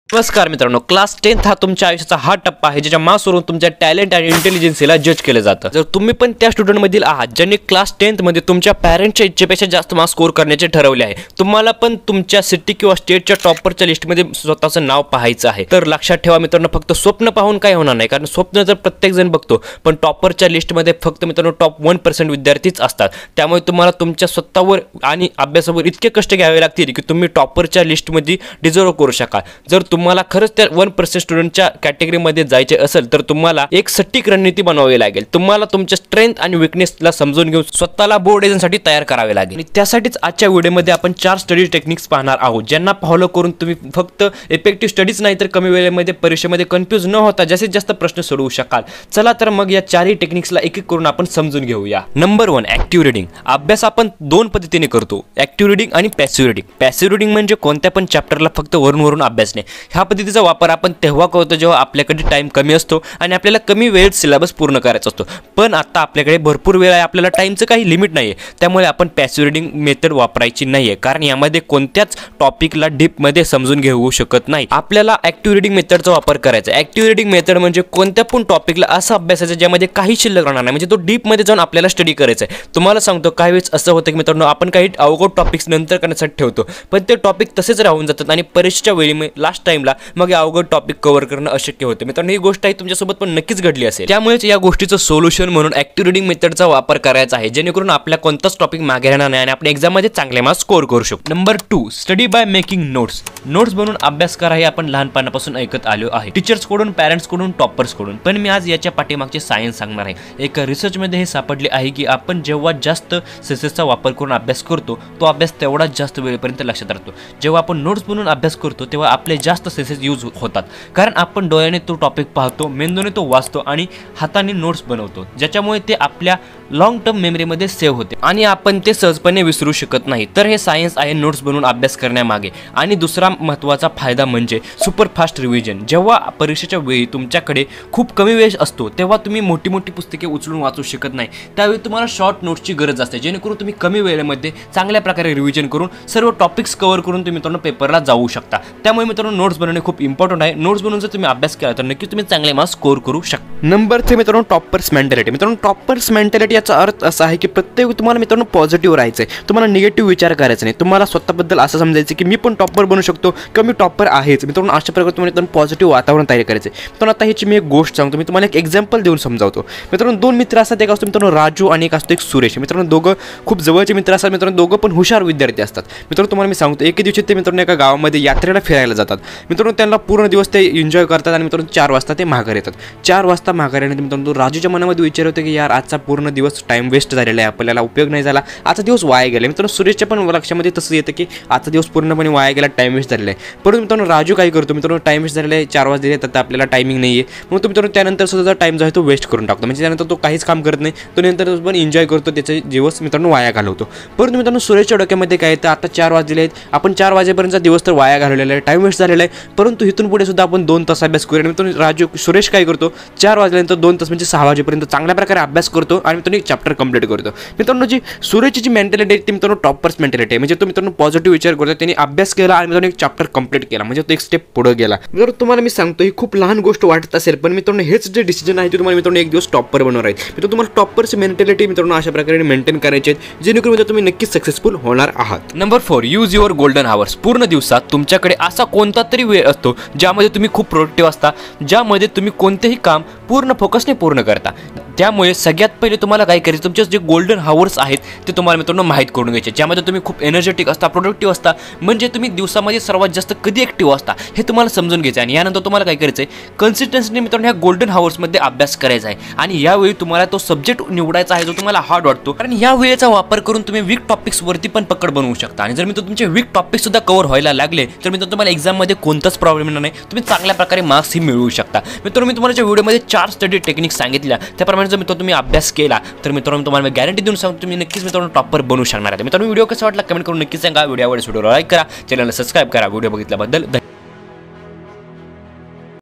नमस्कार मित्रांनो, क्लास 10 हा तुमच्या आयुष्याचा हा टप्पा आहे ज्याच्या मार्क्सवरून तुमच्या टॅलेंट आणि इंटेलिजन्सीला जज केलं जातं। जर तुम्ही पण त्या स्टुडंटमधील आहात ज्यांनी क्लास 10 मध्ये तुमच्या पॅरेंटच्या इच्छेपेक्षा जास्त मार्क्स स्कोर करण्याचे ठरवले आहे, तुम्हाला पण तुमच्या सिटी किंवा स्टेटच्या टॉपरच्या लिस्टमध्ये स्वतःचं नाव पाहायचं आहे, तर लक्षात ठेवा मित्रांनो, फक्त स्वप्न पाहून काय होणार नाही। कारण स्वप्न तर प्रत्येक जण बघतो, पण टॉपरच्या लिस्टमध्ये फक्त मित्रांनो टॉप 1% विद्यार्थीच असतात। त्यामुळे तुम्हाला तुमच्या स्वतःवर आणि अभ्यासावर इतके कष्ट घ्यावे लागतील की तुम्ही टॉपरच्या लिस्टमध्ये डिझर्व करू शकाल। जर तुम्हाला खरंच त्या 1% स्टुडंटच्या कॅटेगरीमध्ये जायचे असेल तर तुम्हाला एक सटीक रणनीती बनवावी लागेल। तुम्हाला तुमच्या स्ट्रेंथ आणि वीकनेसला समजून घेऊन स्वतःला बोर्ड एक्झामसाठी तयार करावे लागेल। आणि त्यासाठीच आजच्या व्हिडिओमध्ये आपण 4 स्टडी टेक्निक्स पाहणार आहोत, ज्यांना फॉलो करून तुम्ही फक्त इफेक्टिव्ह स्टडीज नाही तर कमी वेळेमध्ये परीक्षेमध्ये कन्फ्यूज न होता जास्तीत जास्त प्रश्न सोडवू शकाल। चला तर मग या 4ही टेक्निक्सला एक एक करून आपण समजून घेऊया। Number 1, active reading. अभ्यास आपण 2 पद्धतीने करतो, ऍक्टिव्ह रीडिंग आणि पॅसिव्ह रीडिंग। पॅसिव्ह रीडिंग म्हणजे कोणत्या पण चॅप्टरला फक्त वरून अभ्यासने। ह्या पद्धतीचा वापर आपण तेव्हा करतो जेव्हा आपल्याकडे टाइम कमी असतो आणि आपल्याला कमी वेळेत सिलेबस पूर्ण करायचा असतो। पण आता आपल्याकडे भरपूर वेळ आहे, आपल्याला टाइमचं काही लिमिट नाहीये, त्यामुळे आपण पॅसिव्ह रीडिंग मेथड वापरायची नाहीये, कारण यामध्ये कोणत्याच टॉपिकला डीप मध्ये समजून घेऊ शकत नाही। आपल्याला ऍक्टिव्ह रीडिंग मेथडचा वापर करायचा। ऍक्टिव्ह रीडिंग मेथड म्हणजे कोणत्या पण टॉपिकला असं अभ्यासाचं ज्यामध्ये काही शिल्लक राहणार नाही, म्हणजे तो डीप मध्ये जाऊन आपल्याला स्टडी करायचा आहे। तुम्हाला सांगतो काही वेळेस असं होतं की मित्रांनो, आपण काही अवघड टॉपिक्स नंतर करण्यासाठी ठेवतो, पण ते टॉपिक तसेच राहून जातात आणि परीक्षेच्या वेळी लास्ट टाइमला मग अवघड टॉपिक कव्हर करणं अशक्य होतं। मित्रांनो, ही गोष्ट आहे तुमच्यासोबत पण नक्कीच घडली असेल, त्यामुळेच या गोष्टीचं सोल्युशन म्हणून ऍक्टिव्ह रीडिंग मेथडचा वापर करायचा आहे, जेणेकरून आपल्या कोणताच टॉपिक मागे राहणार नाही आणि आपण एक्झाम मध्ये चांगले मार्क्स स्कोर करू शकतो। Number 2, study by making notes. Notes बनवून अभ्यास करा हे आपण लहानपणापासून ऐकत आलो आहे, टीचर्स कडून, पॅरेंट्स कडून, टॉपर्स कडून। पण मी आज याच्या पाठीमागचे सायन्स सांगणार आहे। एका रिसर्च मध्ये हे सापडले आहे की आपण जेव्हा जास्त सेन्सेसचा वापर करून अभ्यास करतो, तो अभ्यास तेवढाच जास्त वेळेपर्यंत लक्षात राहतो। जेव्हा आपण नोट्स बनवून अभ्यास करतो तेव्हा आपले जास्त सेन्सेस यूज होतात, कारण आपण डोळ्याने तो टॉपिक पाहतो, मेंदूने तो वाचतो आणि हाताने नोट्स बनवतो, ज्याच्यामुळे ते आपल्या लॉंग टर्म मेमरीमध्ये सेव्ह होते आणि आपण ते सहजपणे विसरू शकत नाही। तर हे सायन्स आहे नोट्स बनवून अभ्यास करण्यामागे। आणि दुसरा महत्त्वाचा फायदा म्हणजे सुपर फास्ट रिव्हिजन। जेव्हा परीक्षेच्या वेळी तुमच्याकडे खूप कमी वेळ असतो तेव्हा तुम्ही मोठी मोठी पुस्तके उचलून वाचू शकत नाही, त्यावेळी तुम्हाला शॉर्ट नोट्सची गरज असते, जेणेकरून तुम्ही कमी वेळेमध्ये चांगल्या प्रकारे रिव्हिजन करून सर्व टॉपिक्स कव्हर करून तुम्ही मित्रांनो पेपरला जाऊ शकता। त्यामुळे मित्रांनो, नोट्स बनवणे खूप इम्पॉर्टंट आहे। नोट्स बनवून जर तुम्ही अभ्यास केला तर नक्की तुम्ही चांगले मार्क्स स्कोर करू शकता। नंबर 3 मित्रांनो, टॉपर्स मेंटॅलिटी। मित्रांनो, टॉपर्स मेंटॅलिटी याचा अर्थ असा आहे की प्रत्येक तुम्हाला मित्रांनो पॉझिटिव्ह राहायचं आहे, तुम्हाला निगेटिव्ह विचार करायचे नाही। तुम्हाला स्वतःबद्दल असं समजायचं की मी पण टॉपर बनू शकतो किंवा मी टॉपर आहेच। मित्रांनो, अशा प्रकारे तुम्हाला पॉझिटिव्ह वातावरण तयार करायचं आहे। पण आता ह्याची मी एक गोष्ट सांगतो, मी तुम्हाला एक एक्झाम्पल देऊन समजावतो। मित्रांनो, 2 मित्र असतात, एक असतो मित्रांनो राजू आणि एक असतो एक सुरेश। मित्रांनो, दोघं खूप जवळचे मित्र असतात। मित्रांनो, दोघं पण हुशार विद्यार्थी असतात। मित्रांनो, तुम्हाला मी सांगतो, एके दिवशी ते मित्रांनो एका गावामध्ये यात्रेला फिरायला जातात। मित्रांनो, त्यांना पूर्ण दिवस ते एन्जॉय करतात आणि मित्रांनो 4 वाजता ते माघार येतात। 4 वाजता माघार येण्यात मित्रांनो राजूच्या मनामध्ये विचार होतो की यार, आजचा पूर्ण दिवस टाइम वेस्ट झालेला आहे, आपल्याला उपयोग नाही झाला, आजचा दिवस वाया गेला। मित्रांनो, सुरेशच्या पण लक्षामध्ये तसं येतं की आजचा दिवस पूर्णपणे वाया गेला, टाइम वेस्ट झालेला आहे। परंतु मित्रांनो, राजू काय करतो, मित्रांनो टाइम वेस्ट झालेला आहे, 4 वाजले तर आपल्याला टायमिंग नाही आहे, मग तो मित्रांनो त्यानंतर सुद्धा टाइम जो आहे तो वेस्ट करून टाकतो, म्हणजे त्यानंतर तो काहीच काम करत नाही, तो नंतर पण एन्जॉय करतो, त्याचे दिवस मित्रांनो वाया घालवतो। परंतु मित्रांनो, सुरेशच्या डोक्यामध्ये काय येतं, आता 4 वाजलेले आहेत, आपण 4 वाजेपर्यंतचा दिवस तर वाया घालवलेला आहे, टाइम वेस्ट झालेला आहे, परंतु इथून पुढे सुद्धा आपण 2 तास अभ्यास करूया। मित्रांनो, सुरेश काय करतो, 4 वाजल्यानंतर 2 तास म्हणजे 6 वाजेपर्यंत चांगल्या प्रकारे अभ्यास करतो आणि मित्रांनो एक चॅप्टर कंप्लीट करतो। मित्रांनो, जी सुरेशची जी मेंटॅलिटी आहे ती मित्रांनो टॉपर्स मेंटॅलिटी आहे, म्हणजे तो मित्रांनो पॉझिटिव्ह विचार करतो, त्यांनी अभ्यास केला आणि मित्रांनो एक चॅप्टर कंप्लीट केला, म्हणजे तो एक स्टेप पुढे गेला। जर तुम्हाला मी सांगतो ही खूप लहान गोष्ट वाटत असेल, पण मित्रांनो हेच जे डिसिजन आहे ते तुम्हाला मित्रांनो एक दिवस टॉपर बनवणार आहे। मित्रांनो, तुम्हाला टॉपरची मेंटॅलिटी मित्रांनो अशा प्रकारे मेंटेन करायची आहे, जेणेकरून मित्रांनो तुम्ही नक्कीच सक्सेसफुल होणार आहात। Number 4, use your golden hours. पूर्ण दिवसात तुमच्याकडे असा कोणता तरी वेळ असतो ज्यामध्ये तुम्ही खूप प्रोडक्टिव्ह असता, ज्यामध्ये तुम्ही कोणतेही काम पूर्ण फोकसने पूर्ण करता। त्यामुळे सगळ्यात पहिले तुम्हाला काय करायचं, तुमचे जे गोल्डन आवर्स आहेत ते तुम्हाला मित्रांनो माहीत करून घ्यायचे, ज्यामध्ये तुम्ही खूप एनर्जेटिक असता, प्रोडक्टिव्ह असता, म्हणजे तुम्ही दिवसामध्ये सर्वात जास्त कधी ॲक्टिव्ह असता हे तुम्हाला समजून घ्यायचं आहे। आणि यानंतर तुम्हाला काय करायचं आहे, कन्सिस्टन्सीने मित्रांनो ह्या गोल्डन आवर्समध्ये अभ्यास करायचा आहे आणि यावेळी तुम्हाला तो सब्जेक्ट निवडायचा आहे जो तुम्हाला हार्ड वाटतो, कारण या वेळेचा वापर करून तुम्ही वीक टॉपिक्सवरती पण पकड बनवू शकता। आणि जर मित्र तुमचे वीक टॉपिक सुद्धा कव्हर व्हायला लागले तर मित्रांनो तुम्हाला एक्झाममध्ये कोणताच प्रॉब्लेम येणार नाही, तुम्ही चांगल्या प्रकारे मार्क्स ही मिळवू शकता। मित्रांनो, मी तुम्हाला व्हिडिओमध्ये 4 स्टडी टेक्निक्स सांगितल्या, त्याप्रमाणे जर मित्रांनो तुम्ही अभ्यास केला तर मित्रांनो तुम्हाला मी गॅरंटी देऊन सांगतो तुम्ही नक्कीच मित्रांनो टॉपर बनू शकणार आहे। मित्रांनो, व्हिडिओ कसा वाटला कमेंट करून नक्की सांगा, व्हिडिओ आवडल्यास व्हिडिओला लाईक करा, चॅनलला सबस्क्राइब करा। व्हिडिओ बघितल्याबद्दल